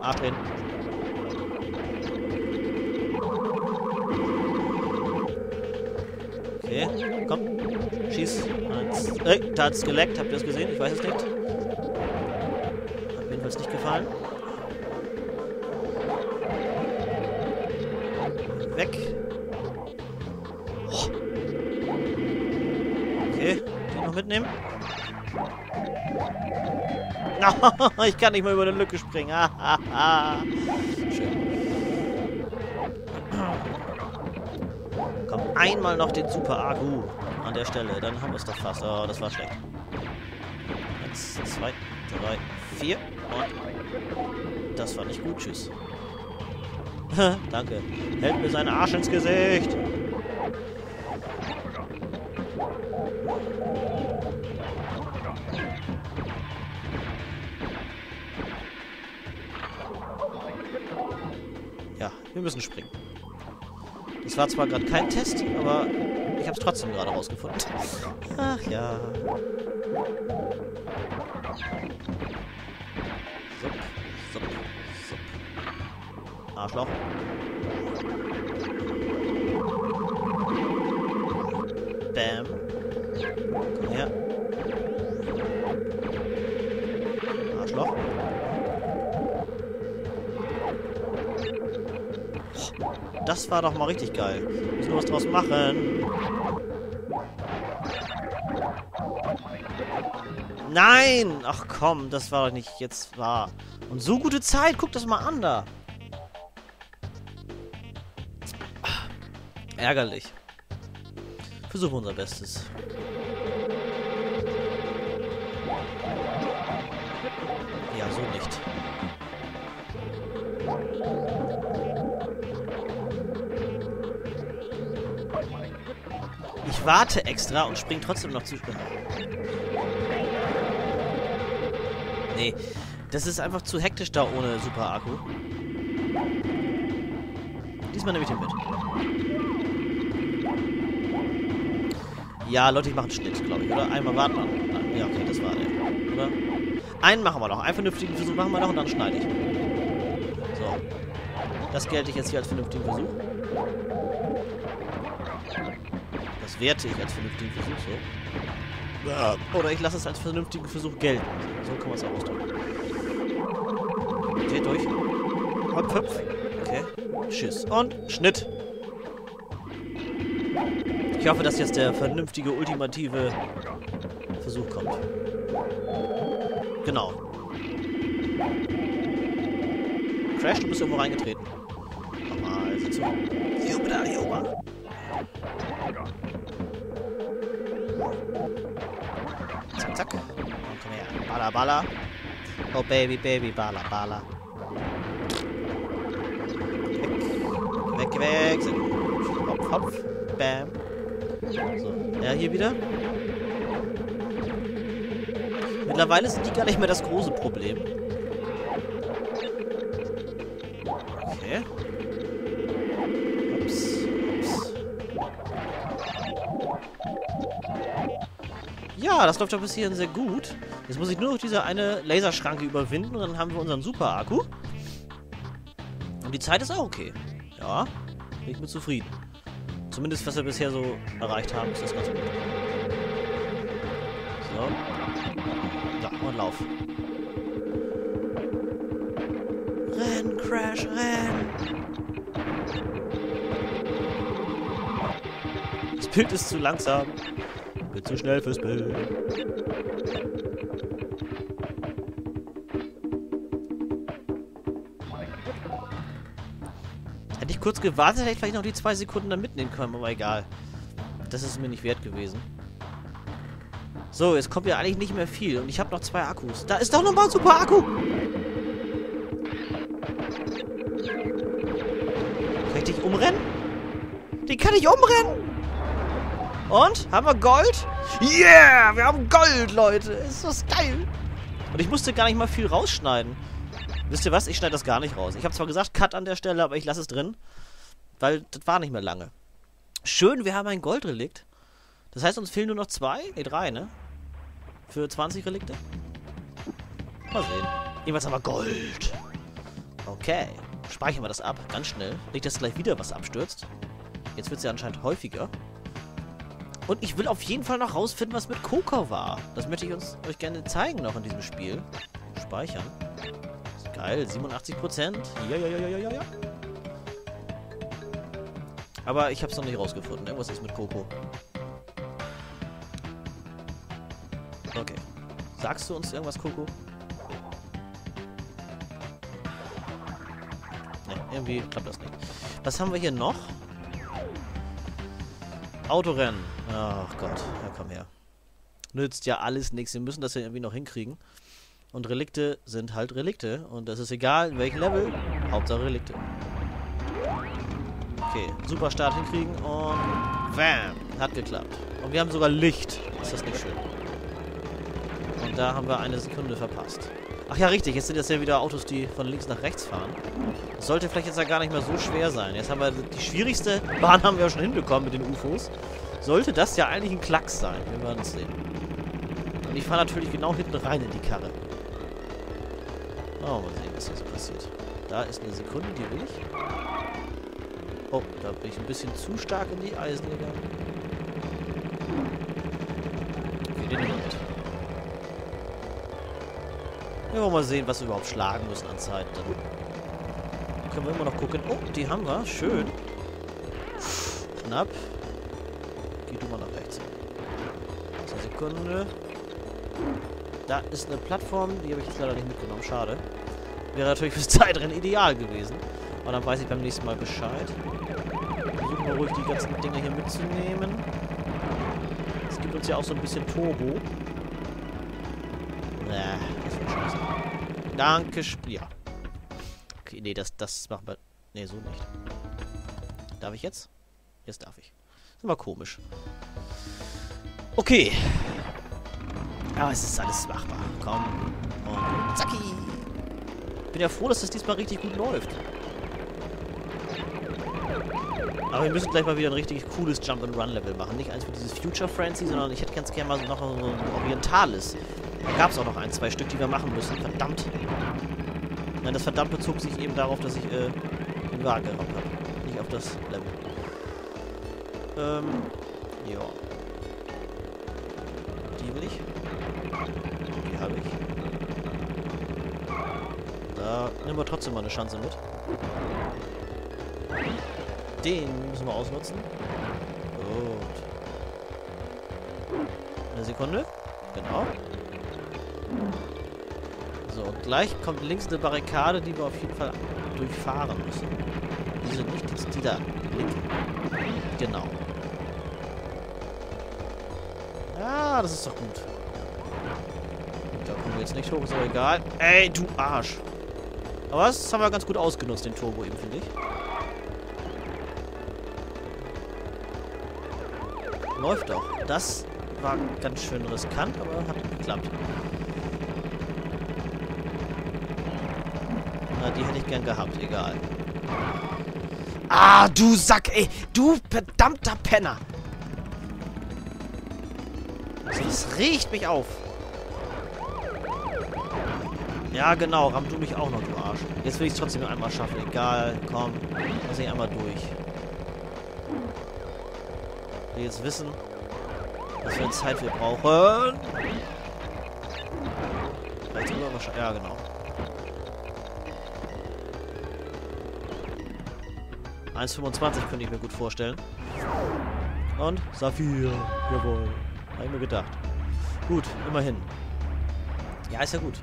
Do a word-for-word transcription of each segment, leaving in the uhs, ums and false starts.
Arsch drehen. Okay, komm. Schieß. Eins. Ey, da hat's geleckt. Habt ihr das gesehen? Ich weiß es nicht. Hat mir jedenfalls nicht gefallen. Weg. Oh. Okay, den noch mitnehmen. Ich kann nicht mal über eine Lücke springen. Schön. Komm, einmal noch den Super Akku an der Stelle. Dann haben wir es doch fast. Oh, das war schlecht. Eins, zwei, drei, vier. Und das war nicht gut. Tschüss. Danke. Hält mir seinen Arsch ins Gesicht. Ja, wir müssen springen. Das war zwar gerade kein Test, aber ich habe es trotzdem gerade rausgefunden. Ach ja. Sup, sup, sup. Arschloch. Bam. Komm her. Arschloch. Das war doch mal richtig geil. Wir müssen was draus machen. Nein! Ach komm, das war doch nicht jetzt wahr. Und so gute Zeit, guck das mal an da. Ärgerlich. Versuchen unser Bestes. Ja, so nicht. Ich warte extra und spring trotzdem noch zu schnell. Nee, das ist einfach zu hektisch da ohne Super Akku. Diesmal nehme ich den mit. Ja, Leute, ich mache einen Schnitt, glaube ich, oder? Einmal warten. Ja, okay, das war der, oder? Einen machen wir noch. Einen vernünftigen Versuch machen wir noch und dann schneide ich. So. Das gelte ich jetzt hier als vernünftigen Versuch. Das werte ich als vernünftigen Versuch, so. Ja. Oder ich lasse es als vernünftigen Versuch gelten. So kann man es auch ausdrücken. Okay, durch. Hüpf, hüpf. Okay. Tschüss. Und Schnitt. Ich hoffe, dass jetzt der vernünftige, ultimative Versuch kommt. Genau. Crash, du bist irgendwo reingetreten. Nochmal, sieh zu. Hier oben, da, hier oben. Zack, zack. Komm her. Balla, balla. Oh, Baby, Baby, balla, balla. Weg, weg, weg. Hopf, hopf. Bam. So, ja, hier wieder. Mittlerweile sind die gar nicht mehr das große Problem. Okay. Ups, ups. Ja, das läuft doch bis hierhin sehr gut. Jetzt muss ich nur noch diese eine Laserschranke überwinden und dann haben wir unseren Super Akku. Und die Zeit ist auch okay. Ja, bin ich mit zufrieden. Zumindest, was wir bisher so erreicht haben, ist das ganz gut. So. Ja, und lauf. Renn, Crash, renn! Das Bild ist zu langsam. Ich bin zu schnell fürs Bild. Hätte ich kurz gewartet, hätte ich vielleicht noch die zwei Sekunden dann mitnehmen können, aber egal. Das ist mir nicht wert gewesen. So, jetzt kommt ja eigentlich nicht mehr viel. Und ich habe noch zwei Akkus. Da ist doch nochmal ein Super Akku! Kann ich dich umrennen? Den kann ich umrennen! Und? Haben wir Gold? Yeah! Wir haben Gold, Leute! Ist das geil! Und ich musste gar nicht mal viel rausschneiden. Wisst ihr was? Ich schneide das gar nicht raus. Ich habe zwar gesagt, Cut an der Stelle, aber ich lasse es drin. Weil das war nicht mehr lange. Schön, wir haben ein Goldrelikt. Das heißt, uns fehlen nur noch zwei? Ne, drei, ne? Für zwanzig Relikte? Mal sehen. Jedenfalls haben wir Gold. Okay. Speichern wir das ab. Ganz schnell. Nicht, dass gleich wieder was abstürzt. Jetzt wird es ja anscheinend häufiger. Und ich will auf jeden Fall noch rausfinden, was mit Coco war. Das möchte ich uns, euch gerne zeigen noch in diesem Spiel. Speichern. Ist geil. siebenundachtzig Prozent. Ja, ja, ja, ja, ja, ja. Aber ich habe es noch nicht rausgefunden. Irgendwas ist mit Coco. Okay. Sagst du uns irgendwas, Coco? Ne, irgendwie klappt das nicht. Was haben wir hier noch? Autorennen. Ach Gott. Ja, komm her. Nützt ja alles nichts. Wir müssen das ja irgendwie noch hinkriegen. Und Relikte sind halt Relikte. Und das ist egal, in welchem Level. Hauptsache Relikte. Okay. Super Start hinkriegen und... Bam! Hat geklappt. Und wir haben sogar Licht. Ist das nicht schön? Und da haben wir eine Sekunde verpasst. Ach ja, richtig. Jetzt sind das ja wieder Autos, die von links nach rechts fahren. Das sollte vielleicht jetzt ja gar nicht mehr so schwer sein. Jetzt haben wir die schwierigste Bahn haben wir ja schon hinbekommen mit den U F Os. Sollte das ja eigentlich ein Klacks sein. Wir werden es sehen. Und ich fahre natürlich genau hinten rein in die Karre. Oh, mal sehen, was hier so passiert. Da ist eine Sekunde, die will ich. Oh, da bin ich ein bisschen zu stark in die Eisen gegangen. Okay, den nehmen wir mit. Wir wollen mal sehen, was wir überhaupt schlagen müssen an Zeit. Dann können wir immer noch gucken. Oh, die haben wir. Schön. Knapp. Geh du mal nach rechts. Eine Sekunde. Da ist eine Plattform. Die habe ich jetzt leider nicht mitgenommen. Schade. Wäre natürlich fürs Zeitrennen ideal gewesen. Aber dann weiß ich beim nächsten Mal Bescheid. Versuchen wir ruhig, die ganzen Dinge hier mitzunehmen. Es gibt uns ja auch so ein bisschen Turbo. Nah, das wird scheiße. Danke, ja. Okay, nee, das, das machen wir... Nee, so nicht. Darf ich jetzt? Jetzt darf ich. Ist immer komisch. Okay. Aber es ist alles machbar. Komm. Und zacki. Bin ja froh, dass das diesmal richtig gut läuft. Aber wir müssen gleich mal wieder ein richtig cooles Jump-and-Run-Level machen. Nicht eins für dieses Future Frenzy, sondern ich hätte ganz gerne mal noch so ein orientales. Da gab es auch noch ein, zwei Stück, die wir machen müssen. Verdammt. Nein, das verdammt bezog sich eben darauf, dass ich äh, den Wagen gerammt habe. Nicht auf das Level. Ähm, ja. Die will ich. Die habe ich. Da nehmen wir trotzdem mal eine Chance mit. Den müssen wir ausnutzen. Gut. Eine Sekunde. Genau. So, und gleich kommt links eine Barrikade, die wir auf jeden Fall durchfahren müssen. Diese nicht, die, die da. Linke. Genau. Ja, das ist doch gut. Da kommen wir jetzt nicht hoch, ist aber egal. Ey, du Arsch. Aber das haben wir ganz gut ausgenutzt, den Turbo eben, finde ich. Läuft doch. Das war ganz schön riskant, aber hat geklappt. Na, die hätte ich gern gehabt, egal. Ah, du Sack, ey. Du verdammter Penner. Das riecht mich auf. Ja, genau. Ramm du mich auch noch, du Arsch. Jetzt will ich es trotzdem nur einmal schaffen. Egal. Komm. Lass ich einmal durch. Ich will jetzt wissen, was für eine Zeit wir brauchen. Vielleicht sogar wahrscheinlich. Ja, genau. eins fünfundzwanzig könnte ich mir gut vorstellen. Und Saphir. Jawohl. Habe ich mir gedacht. Gut, immerhin. Ja, ist ja gut.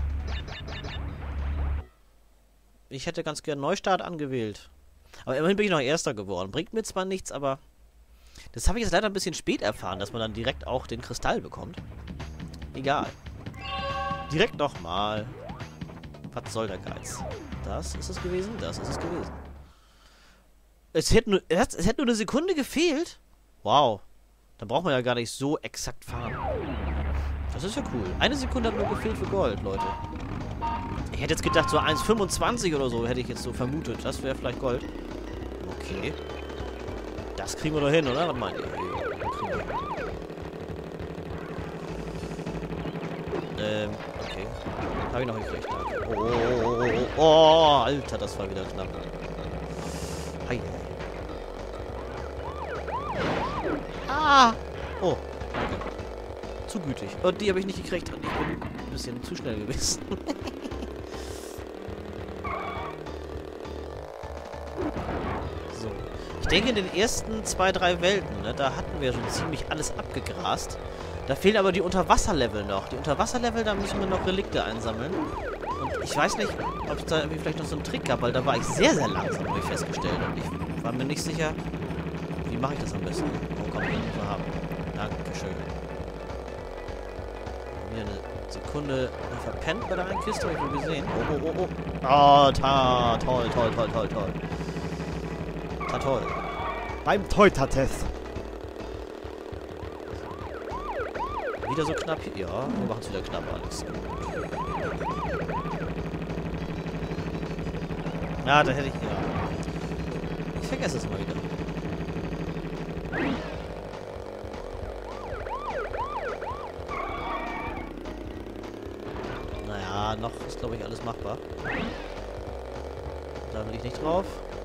Ich hätte ganz gern Neustart angewählt. Aber immerhin bin ich noch Erster geworden. Bringt mir zwar nichts, aber... Das habe ich jetzt leider ein bisschen spät erfahren, dass man dann direkt auch den Kristall bekommt. Egal. Direkt nochmal. Was soll der Geiz? Das ist es gewesen? Das ist es gewesen. Es hätte nur, es hätte nur eine Sekunde gefehlt? Wow. Dann braucht man ja gar nicht so exakt fahren. Das ist ja cool. Eine Sekunde hat nur gefehlt für Gold, Leute. Ich hätte jetzt gedacht, so eins fünfundzwanzig oder so hätte ich jetzt so vermutet. Das wäre vielleicht Gold. Okay. Das kriegen wir doch hin, oder? Was meint ihr? Ja, kriegen wir. Ähm, okay. Habe ich noch gekriegt. Oh, oh, oh, oh, oh, oh, Alter, das war wieder knapp. Hi. Ah! Oh, danke. Zu gütig. Und die habe ich nicht gekriegt. Und ich bin ein bisschen zu schnell gewesen. So. Ich denke, in den ersten zwei, drei Welten, ne, da hatten wir schon ziemlich alles abgegrast. Da fehlen aber die Unterwasserlevel noch. Die Unterwasserlevel, da müssen wir noch Relikte einsammeln. Und ich weiß nicht, ob es da irgendwie vielleicht noch so einen Trick gab, weil da war ich sehr, sehr langsam, habe ich festgestellt. Und ich war mir nicht sicher, wie mache ich das am besten. Oh, komm, ich muss haben. Dankeschön. Hier eine Sekunde verpennt bei der einen Kiste, habe ich wohl gesehen. Oh, oh, oh, oh. Oh, ta, toll, toll, toll, toll, toll. Ta, toll. Beim Teutatest. Wieder so knapp hier. Ja, wir machen es wieder knapp alles. Ja, da hätte ich... Ja. Ich vergesse es mal wieder. Naja, noch ist, glaube ich, alles machbar. Da will ich nicht drauf.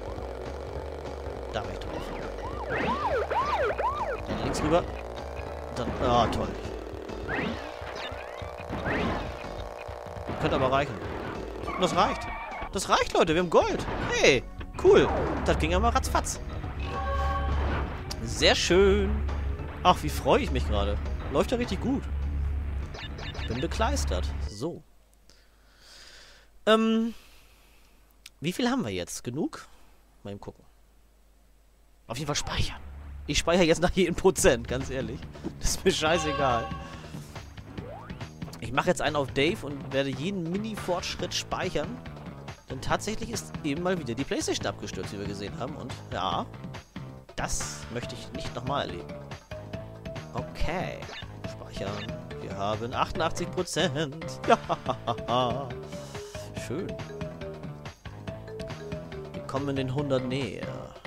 Da will ich drauf. Dann links rüber. Dann... Ah, toll. Könnte aber reichen. Und das reicht. Das reicht, Leute. Wir haben Gold. Hey, cool. Das ging ja mal ratzfatz. Sehr schön. Ach, wie freue ich mich gerade. Läuft ja richtig gut. Ich bin bekleistert. So. Ähm. Wie viel haben wir jetzt? Genug? Mal eben gucken. Auf jeden Fall speichern. Ich speichere jetzt nach jedem Prozent, ganz ehrlich. Das ist mir scheißegal. Ich mache jetzt einen auf Dave und werde jeden Mini-Fortschritt speichern. Denn tatsächlich ist eben mal wieder die PlayStation abgestürzt, wie wir gesehen haben. Und ja, das möchte ich nicht nochmal erleben. Okay. Speichern. Wir haben achtundachtzig Prozent. Ja. Schön. Wir kommen in den hundert näher.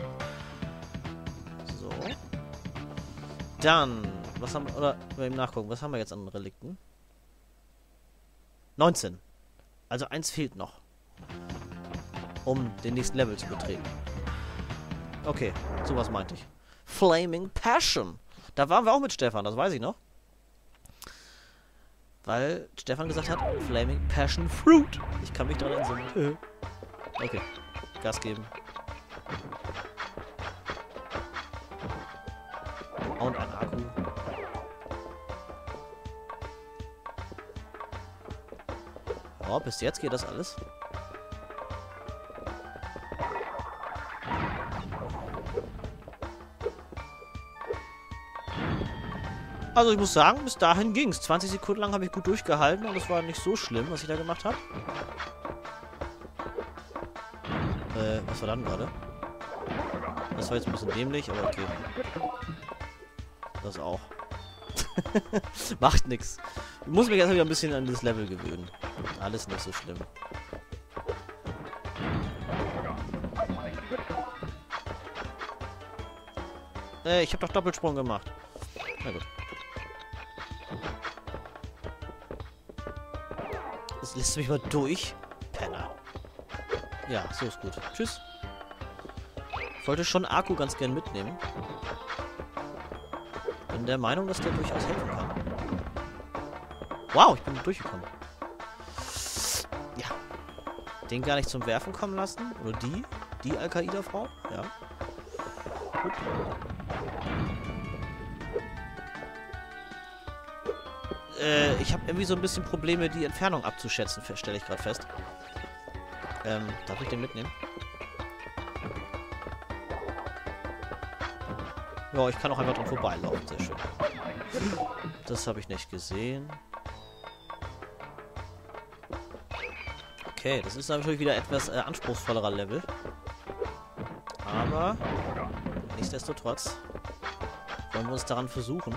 So. Dann, was haben wir, oder, wir eben nachgucken, was haben wir jetzt an Relikten? neunzehn. Also eins fehlt noch. Um den nächsten Level zu betreten. Okay, sowas meinte ich. Flaming Passion. Da waren wir auch mit Stefan, das weiß ich noch. Weil Stefan gesagt hat, Flaming Passion Fruit. Ich kann mich daran entsinnen. Okay, Gas geben. Und ein Akku. Oh, bis jetzt geht das alles. Also ich muss sagen, bis dahin ging es. zwanzig Sekunden lang habe ich gut durchgehalten und es war nicht so schlimm, was ich da gemacht habe. Äh, was war dann gerade? Das war jetzt ein bisschen dämlich, aber okay. Das auch. Macht nix. Ich muss mich erst wieder ein bisschen an das Level gewöhnen. Alles nicht so schlimm. Äh, ich habe doch Doppelsprung gemacht. Na gut. Jetzt lässt du mich mal durch. Penner. Ja, so ist gut. Tschüss. Ich wollte schon Akku ganz gern mitnehmen. Bin der Meinung, dass der durchaus helfen kann. Wow, ich bin durchgekommen. Ja. Den gar nicht zum Werfen kommen lassen. Oder die. Die Al-Qaida-Frau. Ja. Gut. Äh, ich habe irgendwie so ein bisschen Probleme, die Entfernung abzuschätzen, stelle ich gerade fest. Ähm, darf ich den mitnehmen? Ja, ich kann auch einfach dran vorbeilaufen. Sehr schön. Das habe ich nicht gesehen. Okay, das ist natürlich wieder etwas äh, anspruchsvollerer Level. Aber nichtsdestotrotz wollen wir uns daran versuchen.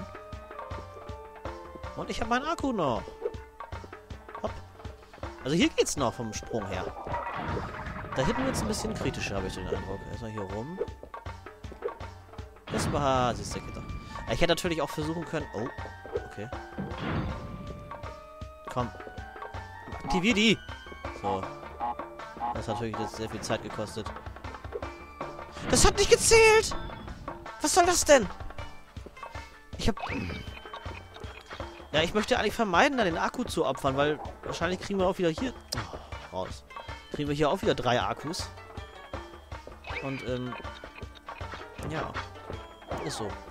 Und ich habe meinen Akku noch. Hopp. Also hier geht's noch vom Sprung her. Da hinten wird es ein bisschen kritischer, habe ich den Eindruck. Erstmal hier rum. Das war... Siehst du, ich hätte natürlich auch versuchen können... Oh, okay. komm. Aktivier die! So. Das hat natürlich jetzt sehr viel Zeit gekostet. Das hat nicht gezählt! Was soll das denn? Ich hab... Ja, ich möchte eigentlich vermeiden, da den Akku zu opfern, weil wahrscheinlich kriegen wir auch wieder hier... Oh, raus. Kriegen wir hier auch wieder drei Akkus. Und, ähm... ja. Ist so.